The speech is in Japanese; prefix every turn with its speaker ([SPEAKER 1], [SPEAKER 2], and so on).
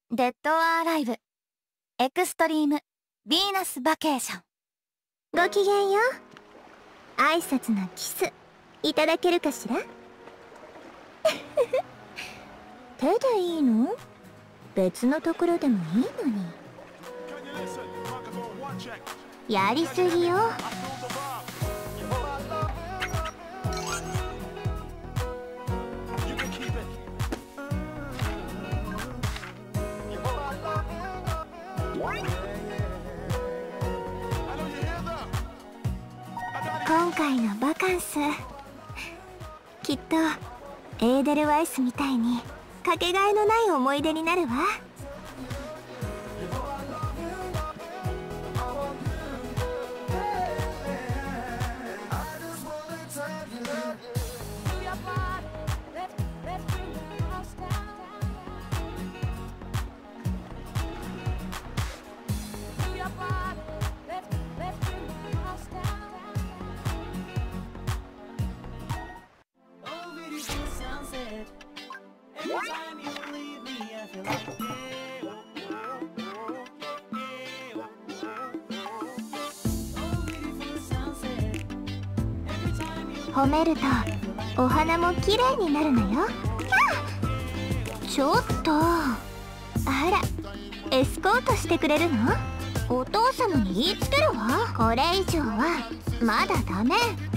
[SPEAKER 1] デッド・アー・ライブエクストリーム・ヴィーナス・バケーション。
[SPEAKER 2] ごきげんよう。挨拶のキスいただけるかしら。手でいいの？別のところでもいいのに。やりすぎよ。今回のバカンス、きっとエーデルワイスみたいにかけがえのない思い出になるわ。褒めるとお花も綺麗になるのよ。ちょっと、あら、エスコートしてくれるの？お父様に言いつけるわ。これ以上はまだダメ。